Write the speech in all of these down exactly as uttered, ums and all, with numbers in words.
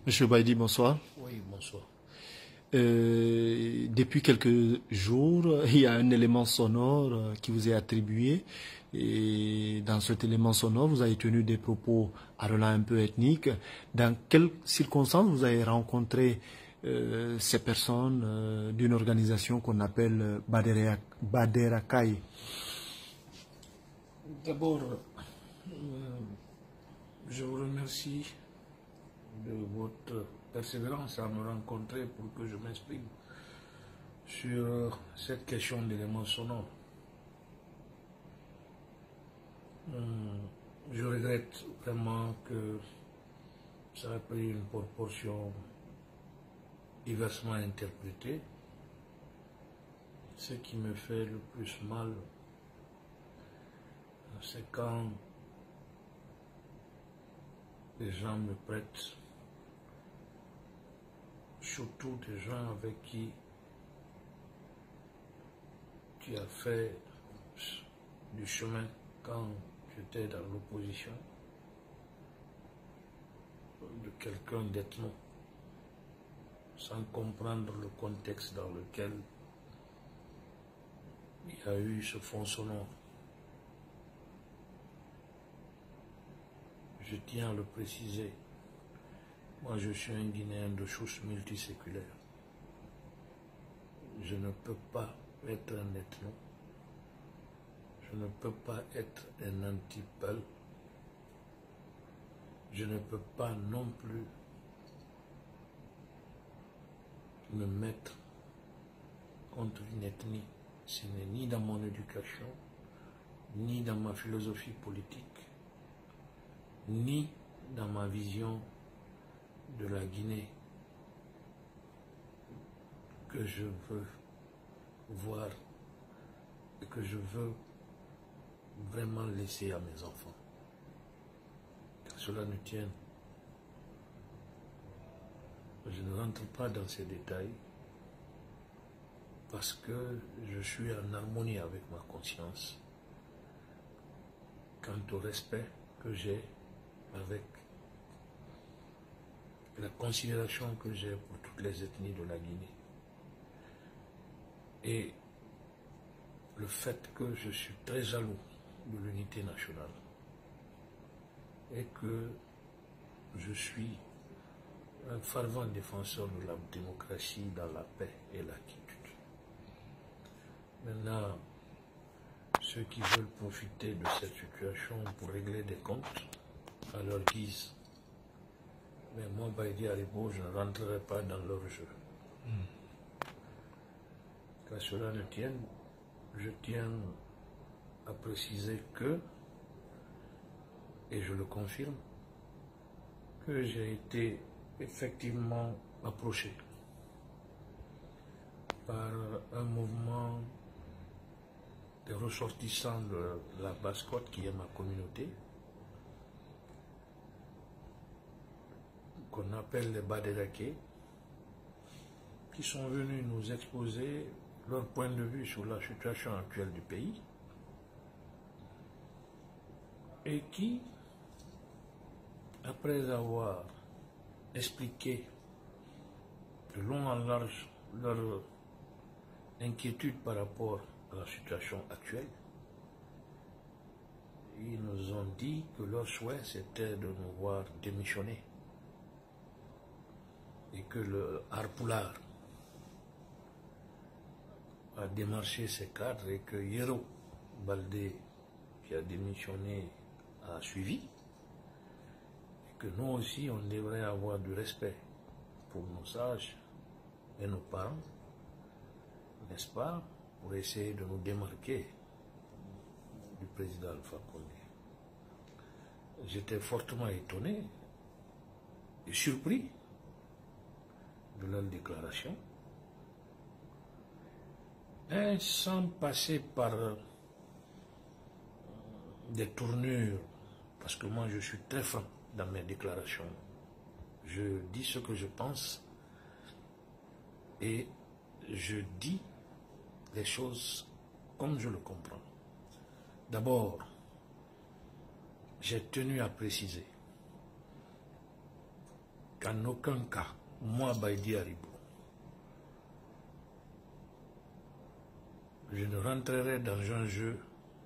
Monsieur Baïdi, bonsoir. Oui, bonsoir. Euh, depuis quelques jours, il y a un élément sonore euh, qui vous est attribué. Et dans cet élément sonore, vous avez tenu des propos à relais un peu ethniques. Dans quelles circonstances vous avez rencontré euh, ces personnes euh, d'une organisation qu'on appelle Badera, Baderakai? D'abord, euh, je vous remercie de votre persévérance à me rencontrer pour que je m'exprime sur cette question d'éléments sonores. Hum, Je regrette vraiment que ça a pris une proportion diversement interprétée. Ce qui me fait le plus mal, c'est quand les gens me prêtent, surtout des gens avec qui tu as fait du chemin quand tu étais dans l'opposition, de quelqu'un d'ethno, sans comprendre le contexte dans lequel il y a eu ce fond sonore. Je tiens à le préciser. Moi, je suis un Guinéen de souche multiséculaire. Je ne peux pas être un ethno. Je ne peux pas être un anti-Peul. Je ne peux pas non plus me mettre contre une ethnie. Ce n'est ni dans mon éducation, ni dans ma philosophie politique, ni dans ma vision de la Guinée que je veux voir et que je veux vraiment laisser à mes enfants. Qu'à cela ne tienne, je ne rentre pas dans ces détails parce que je suis en harmonie avec ma conscience quant au respect que j'ai avec la considération que j'ai pour toutes les ethnies de la Guinée et le fait que je suis très jaloux de l'unité nationale et que je suis un fervent défenseur de la démocratie dans la paix et la quiétude. Maintenant, ceux qui veulent profiter de cette situation pour régler des comptes à leur guise, mais moi, Baïdi Haribo, je ne rentrerai pas dans leur jeu. Mm. Qu'à cela ne tienne, je tiens à préciser que, et je le confirme, que j'ai été effectivement approché par un mouvement des ressortissants de la Basse-Côte qui est ma communauté, qu'on appelle les Baderaké, qui sont venus nous exposer leur point de vue sur la situation actuelle du pays et qui, après avoir expliqué de long en large leur inquiétude par rapport à la situation actuelle, ils nous ont dit que leur souhait c'était de nous voir démissionner et que le Harpoulard a démarché ses cadres et que Yero Baldé, qui a démissionné, a suivi, et que nous aussi on devrait avoir du respect pour nos sages et nos parents, n'est-ce pas, pour essayer de nous démarquer du président Alpha Condé. J'étais fortement étonné et surpris de leur déclaration, et sans passer par des tournures, parce que moi je suis très franc dans mes déclarations. Je dis ce que je pense et je dis les choses comme je le comprends. D'abord, j'ai tenu à préciser qu'en aucun cas, moi, Baïdi Haribo, je ne rentrerai dans un jeu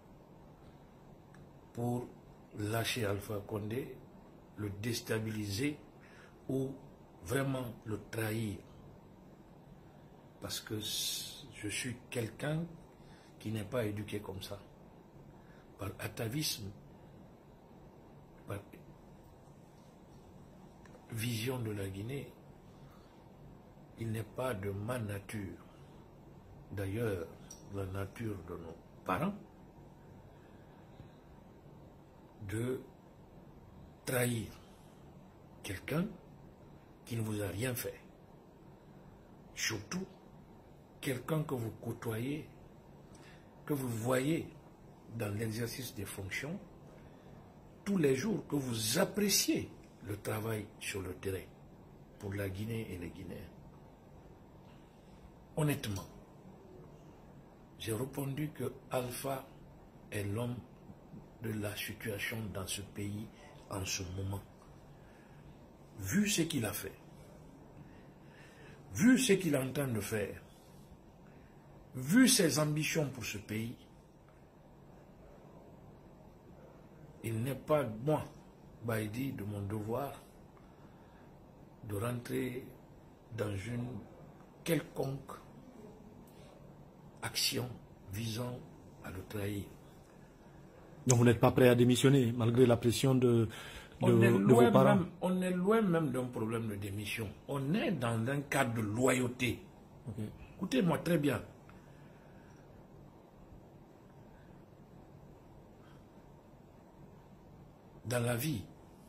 pour lâcher Alpha Condé, le déstabiliser ou vraiment le trahir. Parce que je suis quelqu'un qui n'est pas éduqué comme ça. Par atavisme, par vision de la Guinée, il n'est pas de ma nature. D'ailleurs, la nature de nos parents, de trahir quelqu'un qui ne vous a rien fait. Surtout, quelqu'un que vous côtoyez, que vous voyez dans l'exercice des fonctions, tous les jours, que vous appréciez le travail sur le terrain pour la Guinée et les Guinéens. Honnêtement, j'ai répondu que Alpha est l'homme de la situation dans ce pays en ce moment. Vu ce qu'il a fait, vu ce qu'il est en train de faire, vu ses ambitions pour ce pays, il n'est pas, moi, Baïdi, de mon devoir de rentrer dans une quelconque action visant à le trahir. Donc vous n'êtes pas prêt à démissionner, malgré la pression de, de, on est de loin vos parents? Même, on est loin même d'un problème de démission. On est dans un cadre de loyauté. Okay. Écoutez-moi très bien. Dans la vie,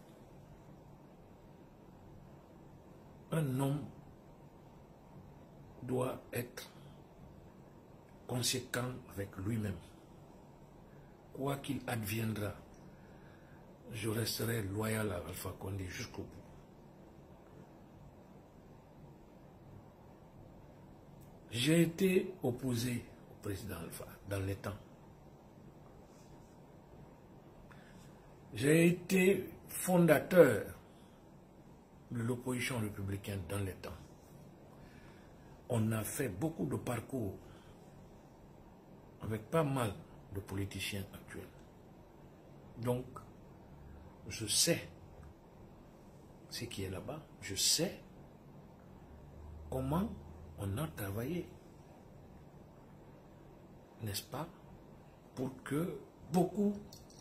un homme doit être conséquent avec lui-même. Quoi qu'il adviendra, je resterai loyal à Alpha Condé jusqu'au bout. J'ai été opposé au président Alpha dans les temps. J'ai été fondateur de l'opposition républicaine dans les temps. On a fait beaucoup de parcours avec pas mal de politiciens actuels. Donc, je sais ce qui est là-bas, je sais comment on a travaillé, n'est-ce pas, pour que beaucoup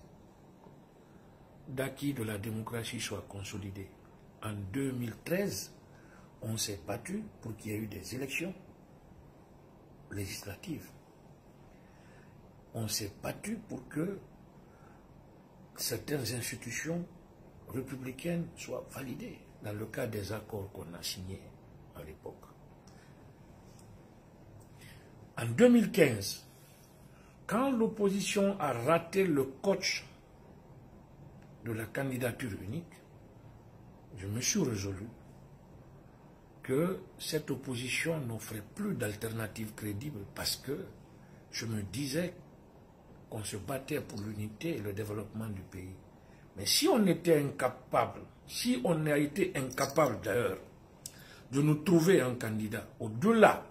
d'acquis de la démocratie soient consolidés. En deux mille treize, on s'est battu pour qu'il y ait eu des élections législatives. On s'est battu pour que certaines institutions républicaines soient validées dans le cadre des accords qu'on a signés à l'époque. En deux mille quinze, quand l'opposition a raté le coach de la candidature unique, je me suis résolu que cette opposition n'offrait plus d'alternative crédible parce que je me disais qu'on se battait pour l'unité et le développement du pays. Mais si on était incapable, si on a été incapable d'ailleurs de nous trouver un candidat au-delà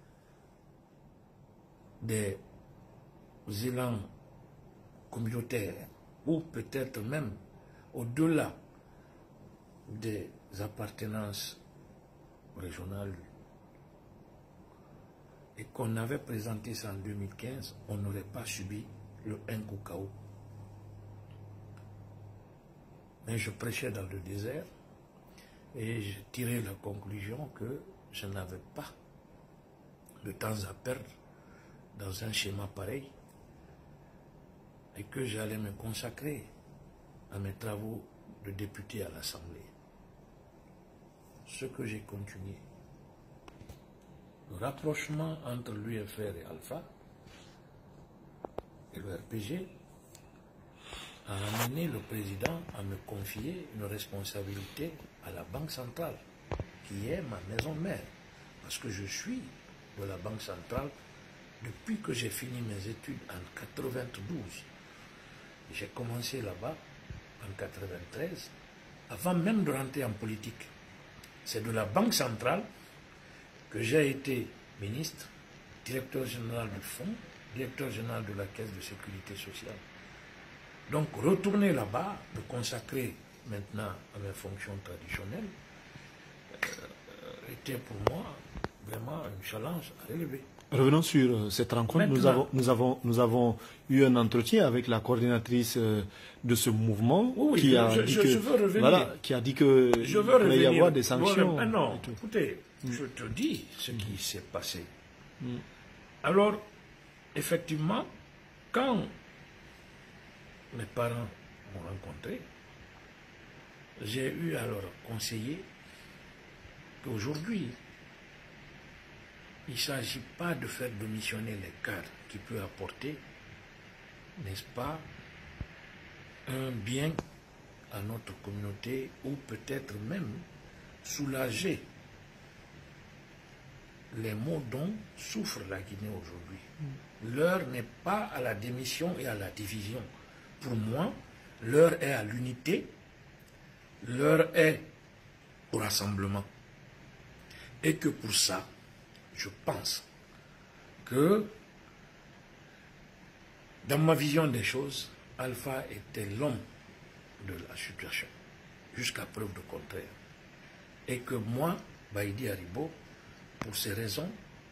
des élans communautaires ou peut-être même au-delà des appartenances régionales et qu'on avait présenté ça en deux mille quinze, on n'aurait pas subi le un coup K O. Mais je prêchais dans le désert et je tirais la conclusion que je n'avais pas de temps à perdre dans un schéma pareil et que j'allais me consacrer à mes travaux de député à l'Assemblée. Ce que j'ai continué. Le rapprochement entre l'U F R et Alpha et le R P G a amené le président à me confier une responsabilité à la Banque centrale, qui est ma maison mère, parce que je suis de la Banque centrale depuis que j'ai fini mes études en quatre-vingt-douze. J'ai commencé là-bas en quatre-vingt-treize, avant même de rentrer en politique. c'est de la Banque centrale que j'ai été ministre, directeur général du fonds, directeur général de la Caisse de sécurité sociale. Donc retourner là-bas, me consacrer maintenant à mes fonctions traditionnelles, euh, était pour moi vraiment un challenge à relever. Revenons sur cette rencontre. Nous avons, nous, avons, nous avons eu un entretien avec la coordinatrice de ce mouvement oui, qui, je, a je, dit je, que, je veux revenir. Voilà, qui a dit qu'il pourrait y avoir des sanctions. Ah non, écoutez, mm. je te dis ce mm. qui s'est passé. Mm. Alors, effectivement, quand mes parents m'ont rencontré, j'ai eu alors conseillé qu'aujourd'hui, il ne s'agit pas de faire démissionner les cadres qui peuvent apporter, n'est-ce pas, un bien à notre communauté ou peut-être même soulager les maux dont souffre la Guinée aujourd'hui. Mm. L'heure n'est pas à la démission et à la division. Pour moi, l'heure est à l'unité, l'heure est au rassemblement. Et que pour ça, je pense que dans ma vision des choses, Alpha était l'homme de la situation, jusqu'à preuve de contraire. Et que moi, Baïdi Aribo, pour ces raisons,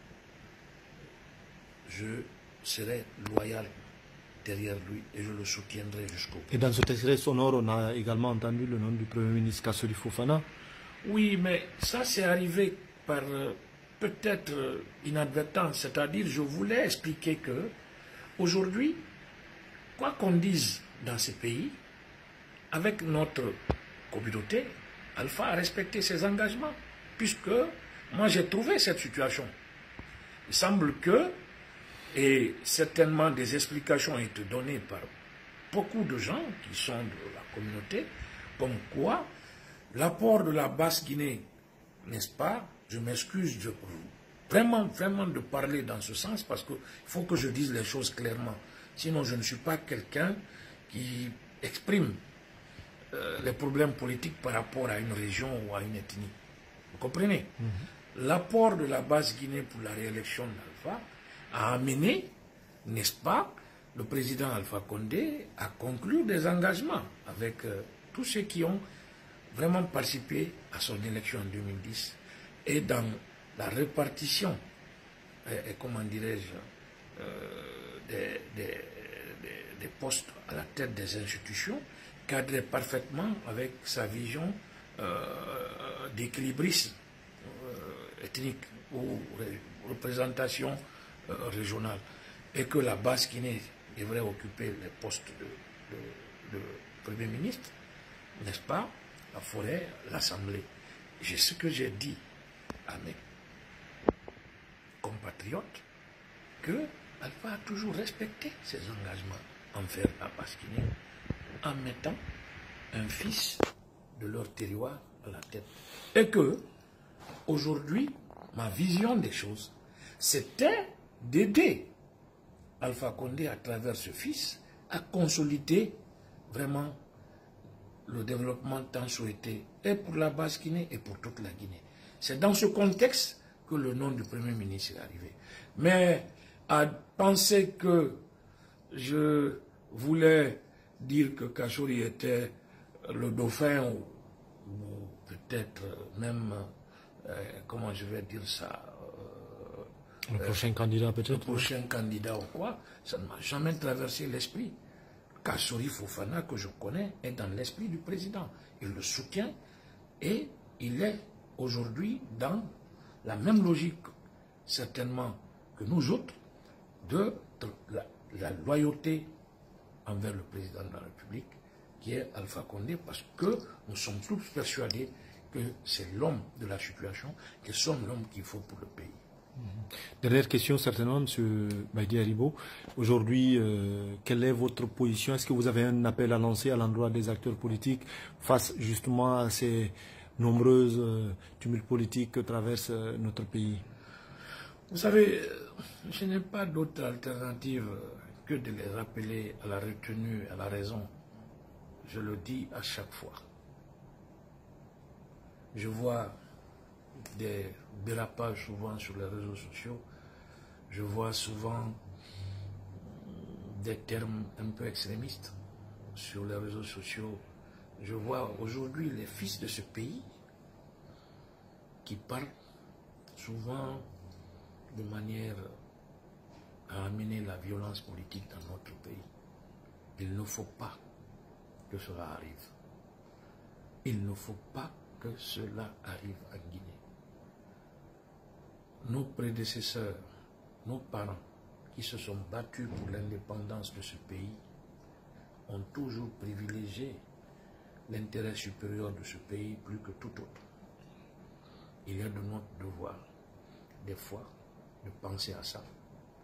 je serai loyal derrière lui et je le soutiendrai jusqu'au bout. Et dans ce extrait sonore, on a également entendu le nom du Premier ministre Kassori Fofana. Oui, mais ça c'est arrivé par euh, peut-être euh, inadvertance, c'est-à-dire je voulais expliquer que aujourd'hui, quoi qu'on dise dans ces pays, avec notre communauté, Alpha a respecté ses engagements, puisque moi j'ai trouvé cette situation. Il semble que, et certainement des explications ont été données par beaucoup de gens qui sont de la communauté, comme quoi l'apport de la Basse-Guinée, n'est-ce pas, je m'excuse de, vraiment, vraiment de parler dans ce sens, parce qu'il faut que je dise les choses clairement. Sinon, je ne suis pas quelqu'un qui exprime euh, les problèmes politiques par rapport à une région ou à une ethnie. Vous comprenez? Mm-hmm. L'apport de la Basse-Guinée pour la réélection d'Alpha a amené, n'est-ce pas, le président Alpha Condé à conclure des engagements avec euh, tous ceux qui ont vraiment participé à son élection en deux mille dix et dans la répartition, et, et comment dirais-je, euh, des, des, des, des postes à la tête des institutions, cadrait parfaitement avec sa vision euh, d'équilibrisme euh, ethnique ou ré, représentation euh, régionale, et que la Basse-Guinée devrait occuper les postes de, de, de Premier ministre, n'est-ce pas, la forêt, l'Assemblée. C'est ce que j'ai dit à mes compatriotes, que Alpha a toujours respecté ses engagements envers la Basse-Guinée en mettant un fils de leur terroir à la tête. Et que, aujourd'hui, ma vision des choses, c'était d'aider Alpha Condé à travers ce fils à consolider vraiment le développement tant souhaité, et pour la Basse-Guinée et pour toute la Guinée. C'est dans ce contexte que le nom du Premier ministre est arrivé. Mais à penser que je voulais dire que Kassori était le dauphin, ou, ou peut-être même, euh, comment je vais dire ça, le prochain euh, candidat peut-être. Le prochain candidat ou quoi, ça ne m'a jamais traversé l'esprit. Kassori Fofana, que je connais, est dans l'esprit du président. Il le soutient et il est aujourd'hui dans la même logique, certainement, que nous autres, de la, la loyauté envers le président de la République, qui est Alpha Condé, parce que nous sommes tous persuadés que c'est l'homme de la situation, que sommes l'homme qu'il faut pour le pays. Dernière question certainement, M. Baïdi Aribo. Aujourd'hui, euh, quelle est votre position? Est-ce que vous avez un appel à lancer à l'endroit des acteurs politiques face justement à ces nombreuses euh, tumultes politiques que traverse euh, notre pays? Vous savez, je n'ai pas d'autre alternative que de les rappeler à la retenue, à la raison. Je le dis à chaque fois. Je vois des dérapages souvent sur les réseaux sociaux. Je vois souvent des termes un peu extrémistes sur les réseaux sociaux. Je vois aujourd'hui les fils de ce pays qui parlent souvent de manière à amener la violence politique dans notre pays. Il ne faut pas que cela arrive. Il ne faut pas que cela arrive en Guinée. Nos prédécesseurs, nos parents qui se sont battus pour l'indépendance de ce pays ont toujours privilégié l'intérêt supérieur de ce pays plus que tout autre. Il est de notre devoir, des fois, de penser à ça.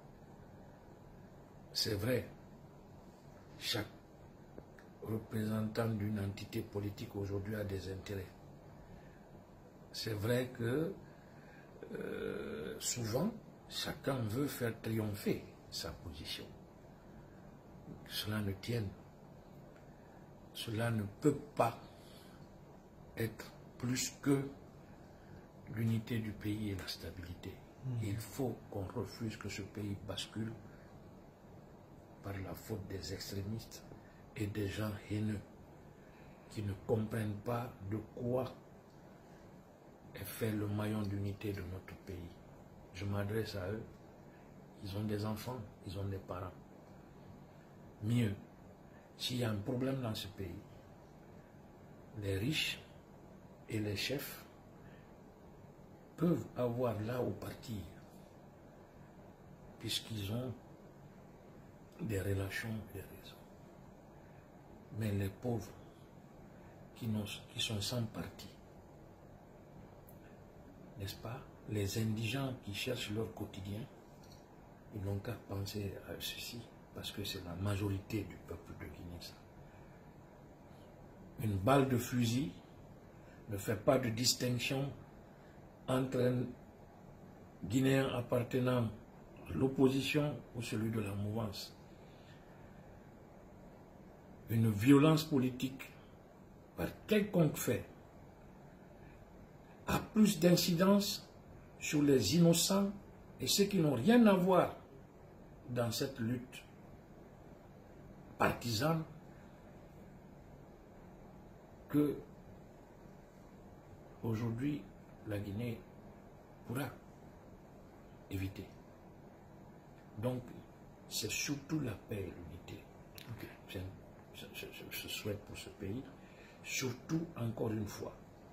C'est vrai, chaque représentant d'une entité politique aujourd'hui a des intérêts. C'est vrai que euh, souvent, chacun veut faire triompher sa position. Cela ne tienne. Cela ne peut pas être plus que l'unité du pays et la stabilité. Mmh. Il faut qu'on refuse que ce pays bascule par la faute des extrémistes et des gens haineux qui ne comprennent pas de quoi est fait le maillon d'unité de notre pays. Je m'adresse à eux. Ils ont des enfants, ils ont des parents. Mieux, s'il y a un problème dans ce pays, les riches et les chefs peuvent avoir là où partir, puisqu'ils ont des relations et des raisons. Mais les pauvres qui, qui sont sans parti, n'est-ce pas, les indigents qui cherchent leur quotidien, ils n'ont qu'à penser à ceci, parce que c'est la majorité du peuple de Guinée. Ça. Une balle de fusil ne fait pas de distinction entre un Guinéen appartenant à l'opposition ou celui de la mouvance. Une violence politique par quelconque fait a plus d'incidence sur les innocents et ceux qui n'ont rien à voir dans cette lutte partisane que aujourd'hui la Guinée pourra éviter. Donc c'est surtout la paix et l'unité. Okay. Je, je, je souhaite pour ce pays, surtout encore une fois.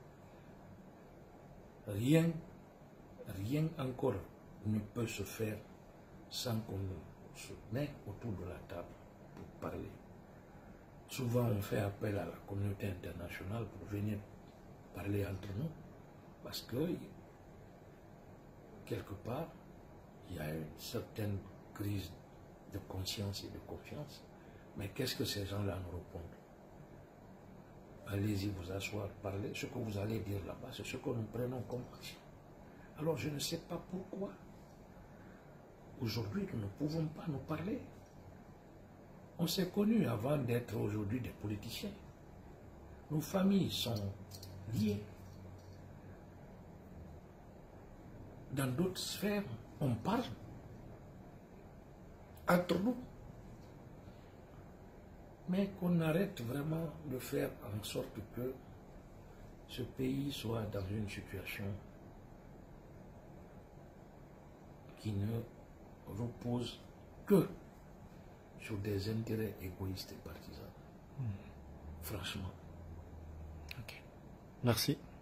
Rien, rien encore ne peut se faire sans qu'on se mette autour de la table pour parler. Souvent, on fait appel à la communauté internationale pour venir parler entre nous, parce que, quelque part, il y a une certaine crise de conscience et de confiance. Mais qu'est-ce que ces gens-là nous répondent? Allez-y vous asseoir, parler. Ce que vous allez dire là-bas, c'est ce que nous prenons comme action. Alors je ne sais pas pourquoi. Aujourd'hui, nous ne pouvons pas nous parler. On s'est connus avant d'être aujourd'hui des politiciens. Nos familles sont liées. Dans d'autres sphères, on parle entre nous. Mais qu'on arrête vraiment de faire en sorte que ce pays soit dans une situation qui ne repose que sur des intérêts égoïstes et partisans. Mmh. Franchement. Okay. Merci.